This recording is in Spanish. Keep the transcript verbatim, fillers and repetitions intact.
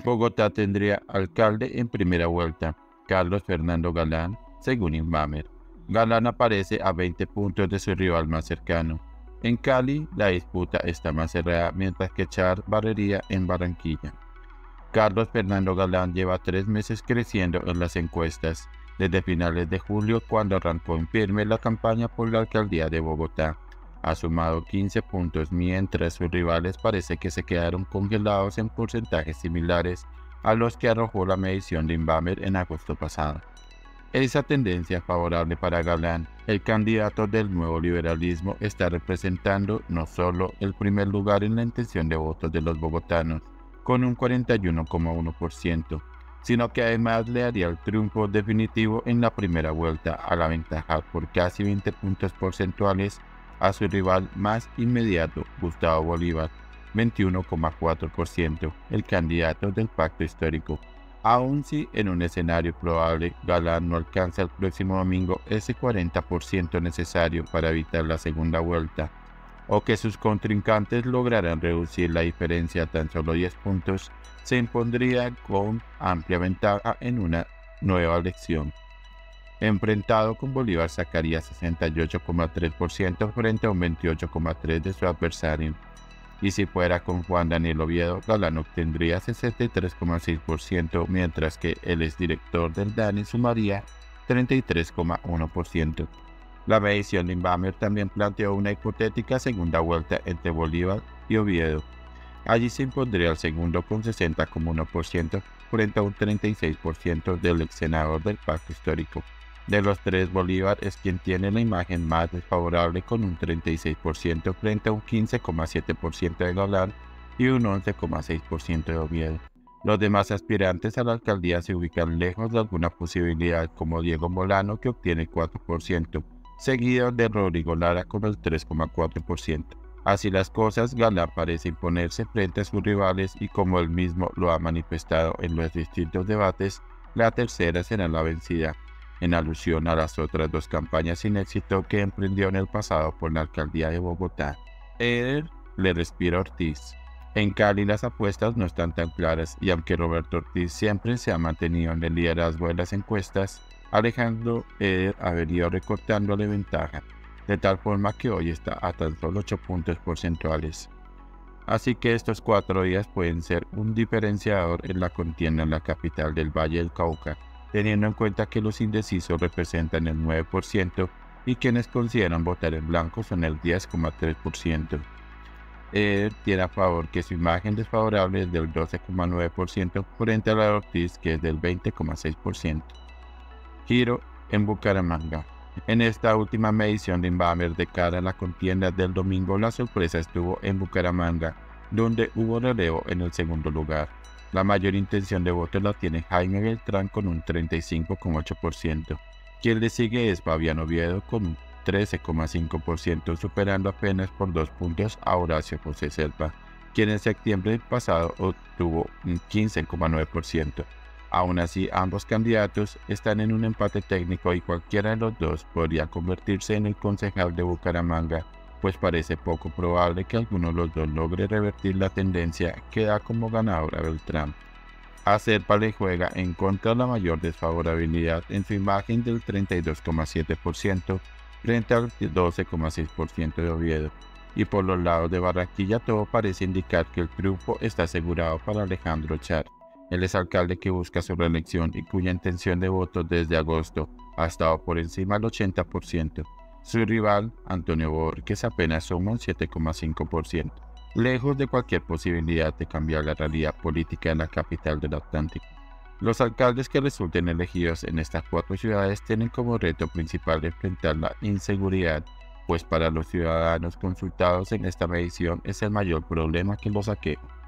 Bogotá tendría alcalde en primera vuelta, Carlos Fernando Galán, según Inbamer. Galán aparece a veinte puntos de su rival más cercano. En Cali, la disputa está más cerrada, mientras que Char barrería en Barranquilla. Carlos Fernando Galán lleva tres meses creciendo en las encuestas, desde finales de julio, cuando arrancó en firme la campaña por la alcaldía de Bogotá. Ha sumado quince puntos, mientras sus rivales parece que se quedaron congelados en porcentajes similares a los que arrojó la medición de Inbamer en agosto pasado. Esa tendencia favorable para Galán, el candidato del nuevo liberalismo, está representando no solo el primer lugar en la intención de votos de los bogotanos, con un cuarenta y uno coma uno por ciento, sino que además le daría el triunfo definitivo en la primera vuelta al aventajar por casi veinte puntos porcentuales a su rival más inmediato, Gustavo Bolívar, veintiuno coma cuatro por ciento, el candidato del pacto histórico. Aun si en un escenario probable Galán no alcanza el próximo domingo ese cuarenta por ciento necesario para evitar la segunda vuelta, o que sus contrincantes lograran reducir la diferencia a tan solo diez puntos, se impondría con amplia ventaja en una nueva elección. Enfrentado con Bolívar sacaría sesenta y ocho coma tres por ciento frente a un veintiocho coma tres por ciento de su adversario. Y si fuera con Juan Daniel Oviedo, Galán obtendría sesenta y tres coma seis por ciento, mientras que el exdirector del DANI sumaría treinta y tres coma uno por ciento. La medición de Inbamer también planteó una hipotética segunda vuelta entre Bolívar y Oviedo. Allí se impondría el segundo con sesenta coma uno por ciento frente a un treinta y seis por ciento del ex senador del pacto histórico. De los tres, Bolívar es quien tiene la imagen más desfavorable con un treinta y seis por ciento frente a un quince coma siete por ciento de Galán y un once coma seis por ciento de Oviedo. Los demás aspirantes a la alcaldía se ubican lejos de alguna posibilidad, como Diego Molano, que obtiene cuatro por ciento, seguido de Rodrigo Lara con el tres coma cuatro por ciento. Así las cosas, Galán parece imponerse frente a sus rivales y, como él mismo lo ha manifestado en los distintos debates, la tercera será la vencida, en alusión a las otras dos campañas sin éxito que emprendió en el pasado por la alcaldía de Bogotá. Eder le respira a Ortiz. En Cali las apuestas no están tan claras, y aunque Roberto Ortiz siempre se ha mantenido en el liderazgo de las encuestas, Alejandro Eder ha venido recortándole ventaja, de tal forma que hoy está a tan solo ocho puntos porcentuales. Así que estos cuatro días pueden ser un diferenciador en la contienda en la capital del Valle del Cauca, teniendo en cuenta que los indecisos representan el nueve por ciento y quienes consideran votar en blanco son el diez coma tres por ciento. Eder tiene a favor que su imagen desfavorable es del doce coma nueve por ciento frente a la de Ortiz, que es del veinte coma seis por ciento. Giro en Bucaramanga. En esta última medición de Inbamer de cara a la contienda del domingo, la sorpresa estuvo en Bucaramanga, donde hubo relevo en el segundo lugar. La mayor intención de voto la tiene Jaime Beltrán con un treinta y cinco coma ocho por ciento. Quien le sigue es Fabián Oviedo con un trece coma cinco por ciento, superando apenas por dos puntos a Horacio José Selva, quien en septiembre pasado obtuvo un quince coma nueve por ciento. Aún así, ambos candidatos están en un empate técnico y cualquiera de los dos podría convertirse en el concejal de Bucaramanga, pues parece poco probable que alguno de los dos logre revertir la tendencia que da como ganador a Beltrán. A Selva le juega en contra de la mayor desfavorabilidad en su imagen del treinta y dos coma siete por ciento frente al doce coma seis por ciento de Oviedo, y por los lados de Barranquilla todo parece indicar que el triunfo está asegurado para Alejandro Char, el exalcalde que busca su reelección y cuya intención de voto desde agosto ha estado por encima del ochenta por ciento. Su rival, Antonio Borges, apenas suma un siete coma cinco por ciento, lejos de cualquier posibilidad de cambiar la realidad política en la capital del Atlántico. Los alcaldes que resulten elegidos en estas cuatro ciudades tienen como reto principal enfrentar la inseguridad, pues para los ciudadanos consultados en esta medición es el mayor problema que los aqueja.